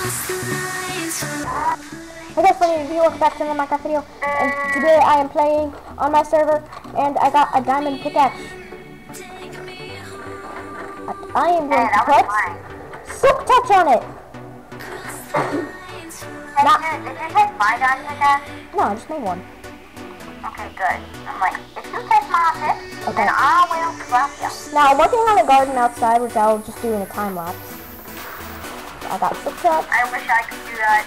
Hey guys, funny review, welcome back to another Minecraft video, and today I am playing on my server, and I got a diamond pickaxe. I am going to put silk touch on it. Hey dude, did you take my diamond pickaxe? No, I just made one. Okay, good. I'm like, if you take my pick, then I will drop you. Now, I'm working on a garden outside, which I'll just do in a time lapse. I got silk touch. I wish I could do that.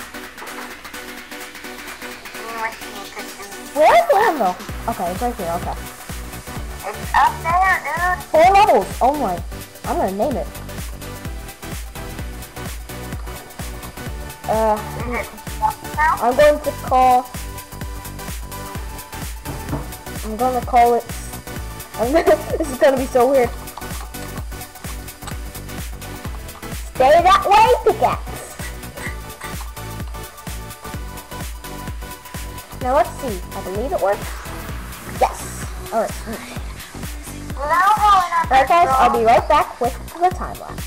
You wish you could do that. Where's the anvil? Okay, it's right here, okay. It's up there, dude. 4 levels only. I'm gonna name it. Is it now? I'm going to call it. This is gonna be so weird. Stay that way, pickaxe. Now let's see. I believe it works. Yes. Alright. Alright guys, I'll be right back with the time lapse.